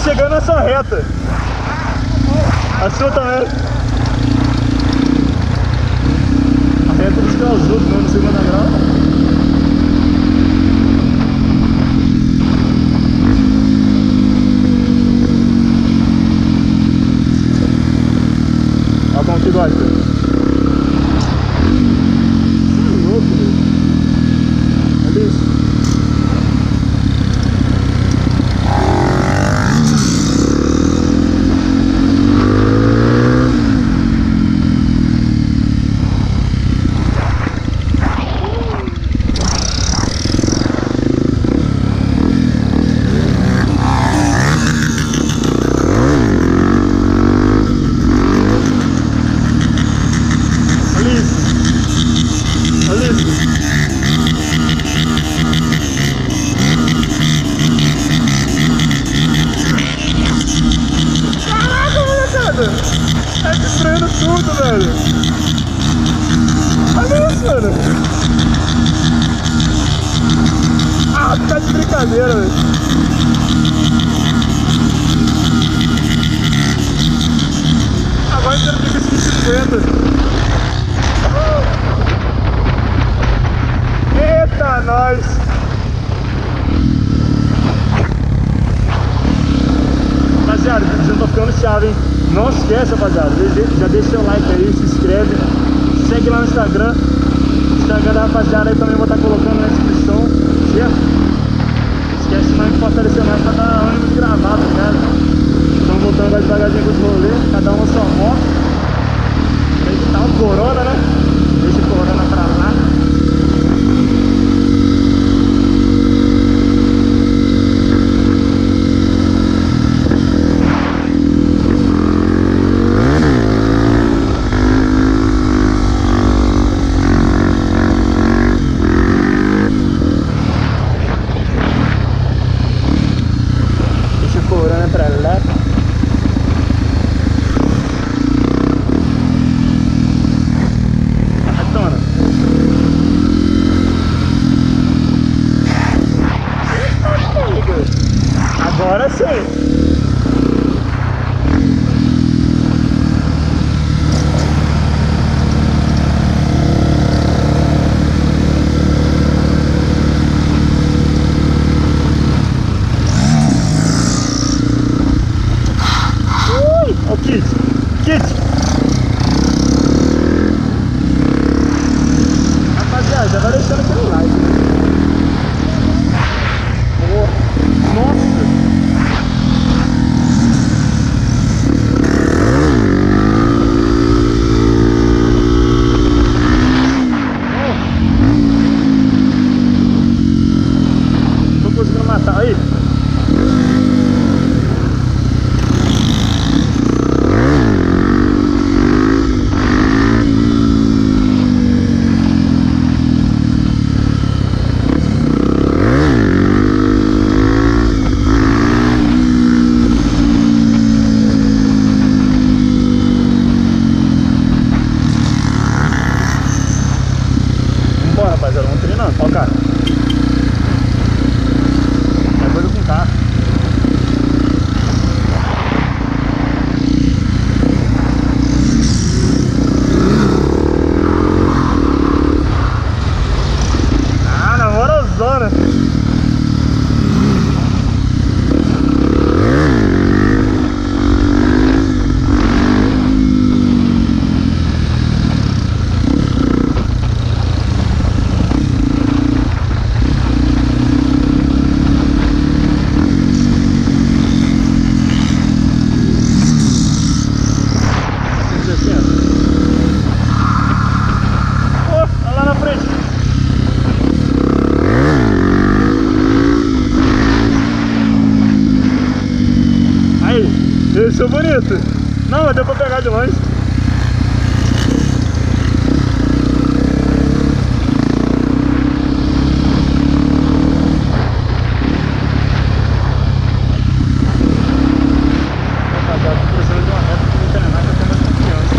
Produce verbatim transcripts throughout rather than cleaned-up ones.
chegando nessa reta. A sua também. A reta dos causudos, né? No segundo grau. Olha como que gosta. Que louco, velho. Olha isso. Tá destruindo tudo, velho. Olha isso, mano. Ah, tá de brincadeira, velho. Agora eu fico com cinquenta. Eita, nós. Rapaziada, o vídeo tá ficando chave, hein? Não esquece, rapaziada, já deixa seu like aí, se inscreve, segue lá no Instagram. O Instagram da rapaziada aí também vou estar colocando na descrição, certo? Esquece não de fortalecer mais pra dar ânimo de gravar, tá ligado? Estamos voltando agora devagarzinho com os rolês, cada um a sua moto. Tem que estar um corona, né? Deixa o corona pra lá. Agora sim. Ui, ó o kit, kit. Rapaziada, já vai deixando aquele like. Oh, nossa. Matar aí. Vambora, rapaziada, vamos treinando, ó, cara. Esse é bonito. Não, mas deu pra pegar de longe. Rapaziada, tô precisando de uma reta pra me treinar, pra ter mais confiança.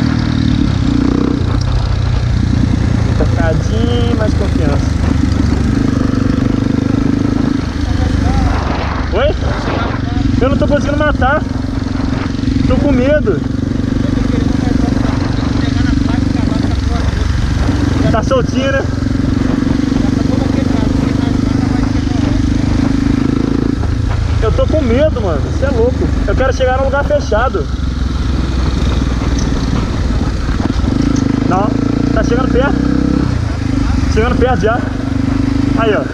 Tá ficadinho, mais confiança. Oi? Eu não tô conseguindo matar. Tô com medo. Tá soltinho, né? Eu tô com medo, mano. Isso é louco. Eu quero chegar num lugar fechado. Não, tá chegando perto. Chegando perto já. Aí, ó.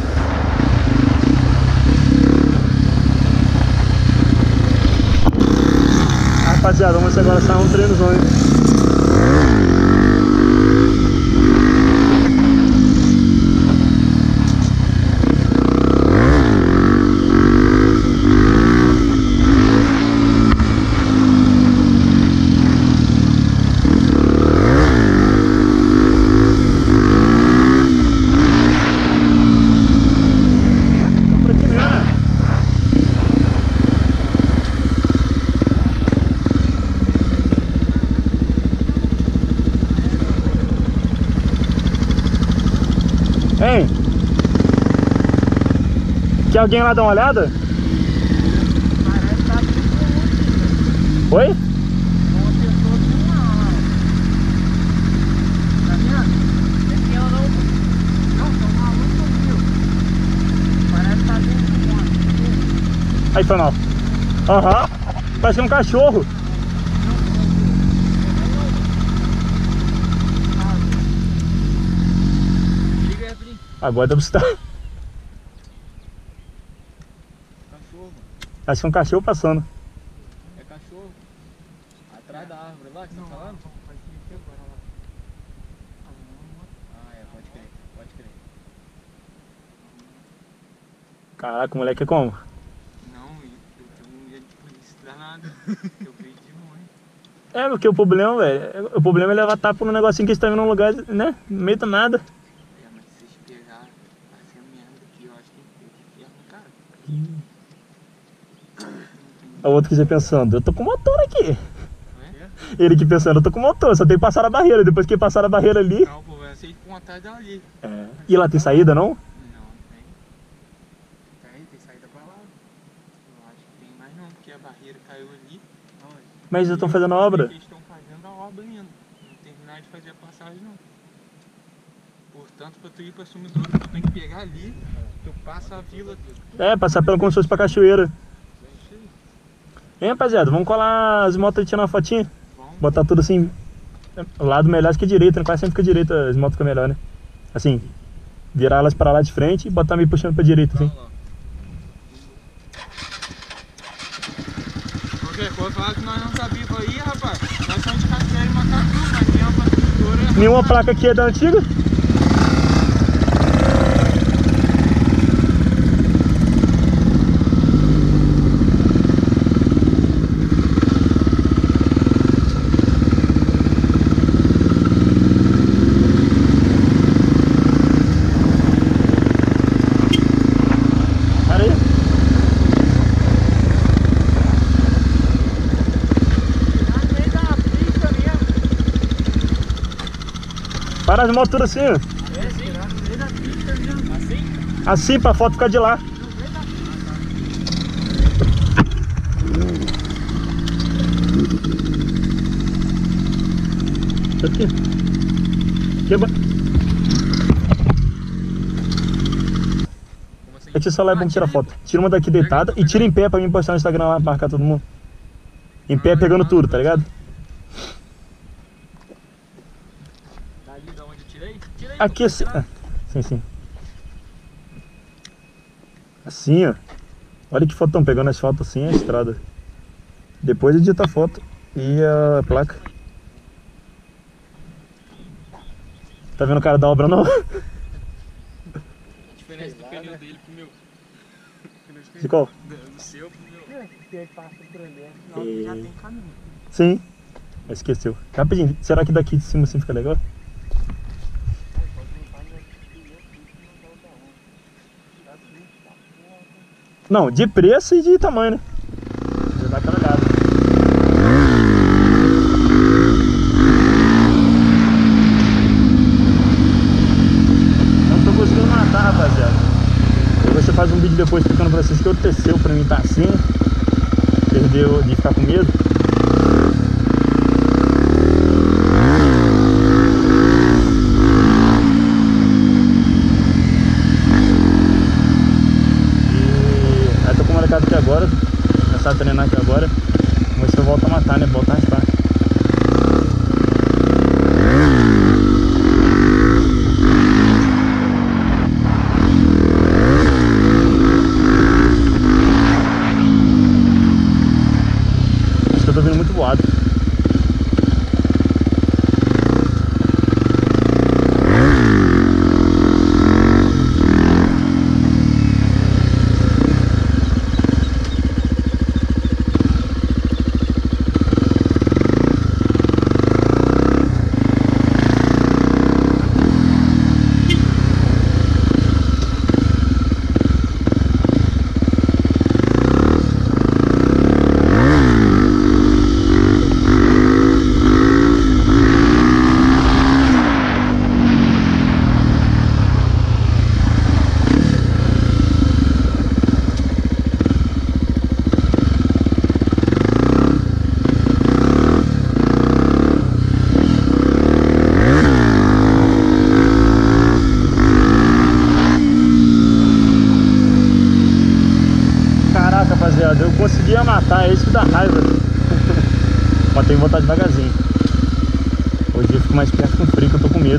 Rapaziada, vamos agora sair um treinozão, hein? Hein? Quer alguém lá dar uma olhada? Parece que tá tudo. Oi? Uma pessoa de uma lá. Tá vendo? Esse é o não. Não, são malucos, viu? Parece que tá dentro de uma. Aí, foi mal. Aham. Uhum. Parece que é um cachorro. Agora dá pra estar. Cachorro. Acho que é um cachorro passando. É cachorro. Atrás da árvore lá que você tá falando? Ah, é, pode crer, pode crer. Caraca, o moleque é como? Não, eu tenho um medo de polícia danado. Eu perdi muito. É, porque o problema, velho, o problema é levar tapa no negocinho que você tá vendo num lugar, né? No meio do nada. É, mas se vocês pegar, assim, a merda aqui, eu acho que tem que arrancar. O outro que já pensando, eu tô com motor aqui. É? Ele aqui pensando, eu tô com motor, só tem que passar a barreira. Depois que passar a barreira ali. Não, pô, vocês vão atrás dali. É. E lá tem saída, não? Não, tem. Tem, tem saída pra lá. Eu acho que tem mais não, porque a barreira caiu ali. Mas eles estão fazendo a obra? Eles estão fazendo a obra ainda. Não terminaram de fazer a passagem não. Portanto, pra tu ir pra Sumidouro, tu tem que pegar ali, tu passa a vila. É, passar pelo como se fosse pra cachoeira. Hein, rapaziada, vamos colar as motos e tirar uma fotinha? Vamos. Botar tudo assim, o lado melhor acho que a direita, né? Quase sempre fica a direita, as motos ficam melhor, né? Assim, virar elas para lá de frente e botar meio puxando pra direita, assim. Qualquer coisa, falar que nós não sabíamos aí, rapaz. Nós somos de Cachoeira e Macacu, mas tem uma patrocinadora. Nenhuma placa aqui é da antiga? Para as motos tudo assim, ó. Assim? Assim, pra foto ficar de lá. Aqui. Quebra. É que só lá é bom tirar foto. Tira uma daqui deitada e tira em pé pra mim postar no Instagram lá, marcar todo mundo. Em pé pegando tudo, tá ligado? Dali da onde eu tirei? Tirei. Aqui assim. Ah, sim, sim. Assim, ó. Olha que foto estão pegando as fotos assim, a estrada. Depois edita a foto e a placa. Tá vendo o cara da obra não? A diferença do pneu dele pro meu. De qual? Do seu pro meu. Você passa por ali, senão já tem caminho. Sim. Esqueceu. Rapidinho, será que daqui de cima assim fica legal? Não, de preço e de tamanho, né? Já dá aquela olhada. Não tô conseguindo matar, rapaziada. Aí você faz um vídeo depois explicando pra vocês que aconteceu pra mim tá assim. Perdeu de ficar com medo. E aí tô com o molecado aqui agora. Começar a treinar aqui agora. Vamos ver se eu volto a matar, né? Voltar a raspar. Acho que eu tô vindo muito voado. Rapaziada, eu conseguia matar, é isso que dá raiva. Mas tem que voltar devagarzinho. Hoje eu fico mais perto com frio, que eu tô com medo.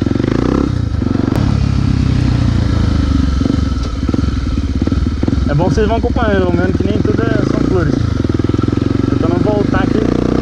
É bom que vocês vão acompanhando, ao menos que nem tudo é, são flores. Tentando voltar aqui.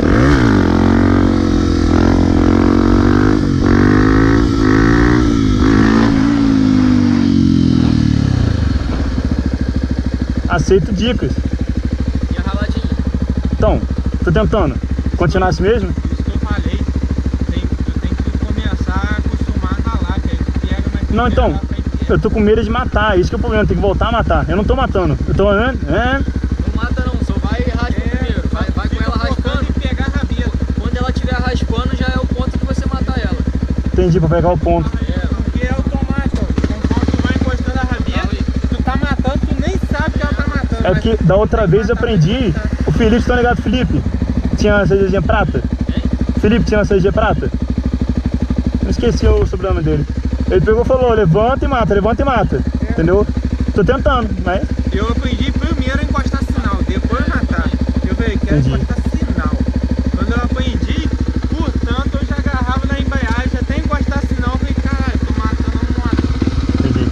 Aceito dicas. E a raladinha? Então, tô tentando. Continuar assim mesmo? Isso que eu falei. Tem, tu tem que começar a acostumar a ralar, que aí tu pega mais. Não, então, eu tô com medo de matar. Isso que é o problema, tem que voltar a matar. Eu não tô matando. Eu tô. É, é. Não mata não, só vai e raspa É, primeiro. Vai, vai com ela raspando e pegar a rabeta. Quando ela estiver raspando já é o ponto de você matar ela. Entendi, pra pegar o ponto. É, porque é automático. Conforme tu vai encostando a rabeta, tu tá matando, tu nem sabe que ela tá matando. É porque da outra vez eu aprendi. O Felipe, tá ligado, Felipe? Tinha uma C G G prata? Felipe tinha uma C G G prata? Não esqueci o sobrenome dele. Ele pegou e falou: levanta e mata, levanta e mata. É. Entendeu? Tô tentando, mas. Eu aprendi primeiro a encostar sinal, depois matar. Eu falei, quero Entendi. encostar sinal. Quando eu aprendi, portanto, eu já agarrava na embreagem até encostar sinal. Eu falei, caralho, tô matando, não mato. Entendi.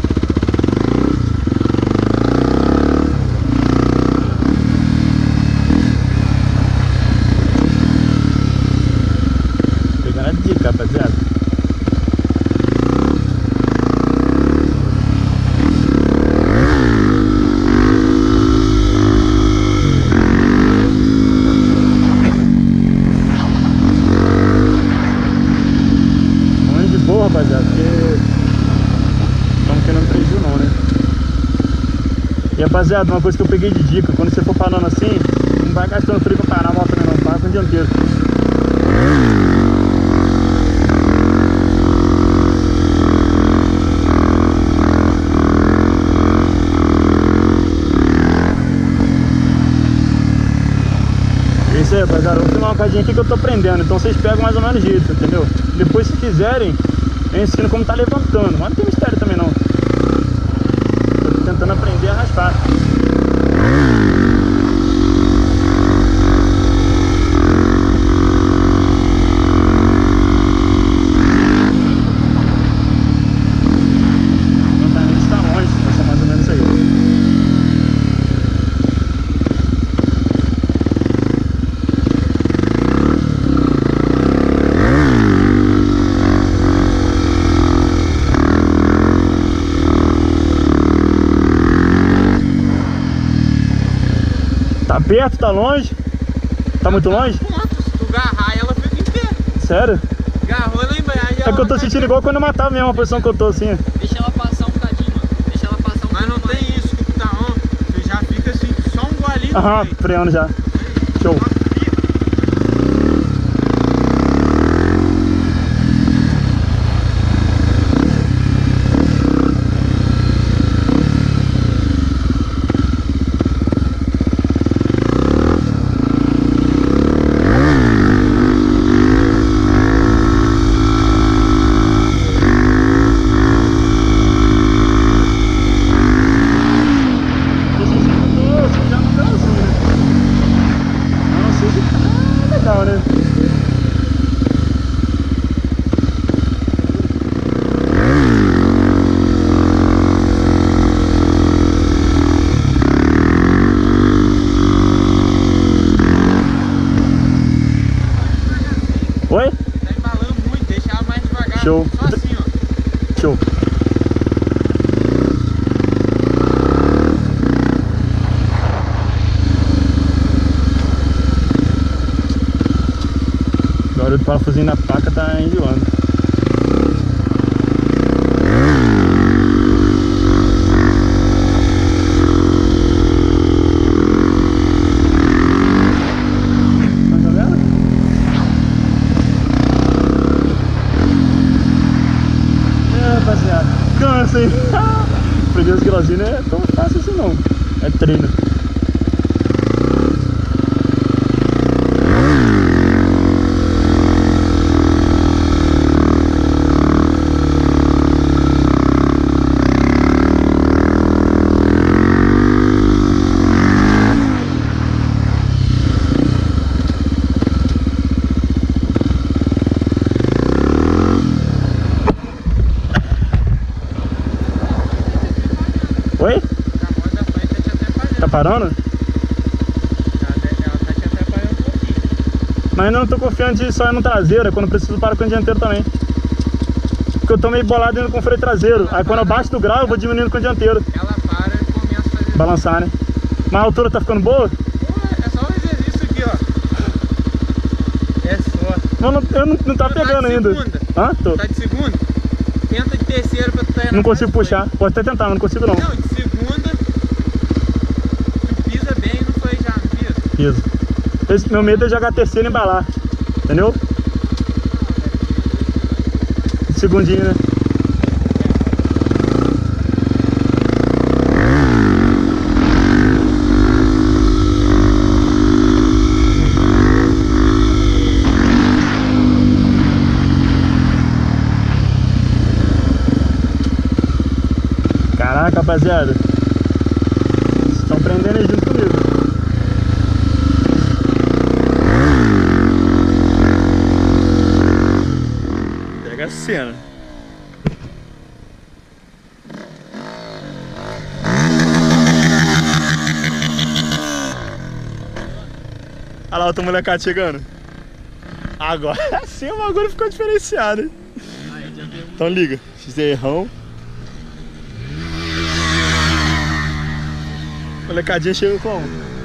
Pegando a dica, rapaziada. Rapaziada, porque estamos querendo prejuízo não, né? E rapaziada, uma coisa que eu peguei de dica: quando você for parando assim, não vai gastando frio pra parar a moto, não, para com o dianteiro. É isso aí, rapaziada, vamos filmar uma casinha aqui que eu tô prendendo, então vocês pegam mais ou menos isso, entendeu? Depois, se quiserem, eu ensino como tá levantando, mas não tem mistério também não. Tô tentando aprender a raspar. Não tá nem está longe, vai ser mais ou menos isso aí. Tá perto, tá longe? Tá muito longe? Ponto, se tu agarrar, ela fica em pé. Sério? Agarrou na embreagem. É que eu tô sentindo igual quando eu matava mesmo, a posição que eu tô assim. Deixa ela passar um bocadinho, mano. Deixa ela passar um Mas não pouquinho tem isso que tu tá on. Tu já fica assim, só um golinho. Aham, freando já. Show. barulho do parafusinho na placa tá enjoando. Cansa, hein? Aprender as guilhotinas não é tão fácil assim não. É treino. Oi? Tá parando? Ela tá te atrapalhando um pouquinho. Mas ainda não tô confiante de só ir no traseiro, é quando eu preciso parar com o dianteiro também. Porque eu tô meio bolado indo com o freio traseiro. Aí quando eu baixo do grau eu vou diminuindo com o dianteiro. Ela para e começa a fazer... Balançar, né? Mas a altura tá ficando boa? Pô, é só um exercício aqui, ó. É só. Mas não, eu não, não tá Tu pegando tá de ainda. segunda? Hã? Tô. Tá de segunda? Tenta de terceira pra tu tá indo. Não consigo puxar. Pode até tentar, mas não consigo não. Não, de segunda, tu pisa bem e não foi já, não pisa? Piso. Esse, meu medo é jogar a terceira e embalar. Entendeu? Segundinho, né? Caraca, rapaziada. Vocês estão prendendo aí junto comigo. Pega a cena. Olha lá, outra molecada chegando. Agora sim o bagulho ficou diferenciado, hein? Então liga, X-Errão. Molecadinha chega como?